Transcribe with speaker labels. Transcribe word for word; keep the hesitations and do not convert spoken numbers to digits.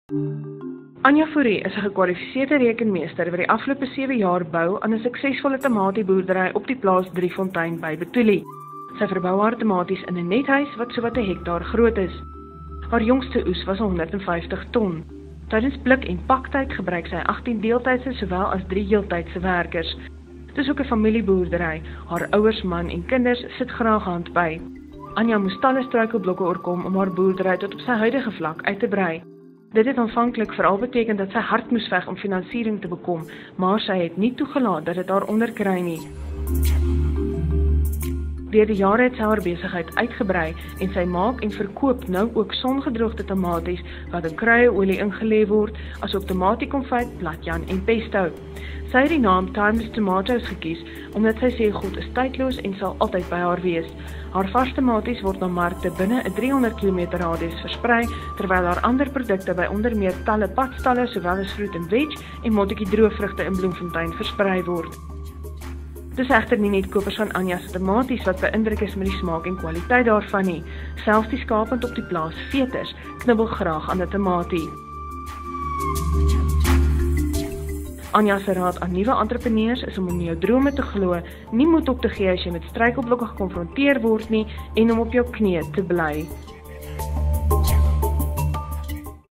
Speaker 1: Anja Fourie is 'n gekwalifiseerde rekenmeester wat die afgelope sewe jaar bou aan 'n suksesvolle tamatieboerdery op die plaas Driefontein by Betulie. Sy verbou haar tamaties in 'n nethuis wat sowat 'n hektaar groot is. Haar jongste oes was honderd en vyftig ton. Tydens blik- en paktyd gebruik sy agttien deeltydse sowel as drie heeltydse werkers. Dis ook 'n familieboerdery. Haar ouers, man en kinders sit graag hand by. Anja moes talle struikelblokke oorkom om haar boerdery tot op sy huidige vlak uit te brei. Dit het aanvanklik veral beteken dat sy hard moes veg om finansiering te bekom, maar sy het nie toegelaat dat dit haar onderkry nie. Deur die jare het sy haar besigheid uitgebrei en sy maak en verkoop nou ook songedroogde tamaties wat in kruieolie ingelê word, asook tamatiekonfyt, platjan en pesto. Sy het die naam Timeless Tomatoes gekies omdat sy sê God is tydloos en sal altyd by haar wees. Haar vars tamaties word na markte binne 'n driehonderd kilometer radius versprei, terwyl haar ander produkte by onder meer talle padstalle sowel as fruit en veg en mottetjie droëvrugte in Bloemfontein versprei word. Dis egter nie net kopers van Anja se tamaties wat beïndruk is met die smaak en kwaliteit daarvan nie. Selfs die skapend op die plaas veters knibbel graag aan 'n tamatie. Anja se raad aan nuwe entrepreneurs is om in jou drome te glo, nie moed op te gee as jy met struikelblokke gekonfronteer word nie en om op jou knieë te bly.